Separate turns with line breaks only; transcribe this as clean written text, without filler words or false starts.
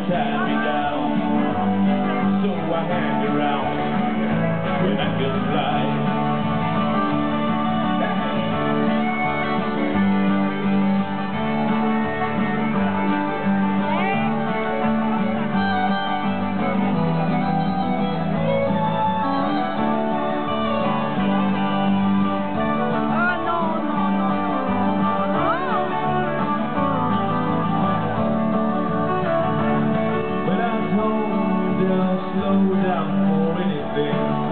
tied me down, so I hang around when I feel fly. Slow down for anything.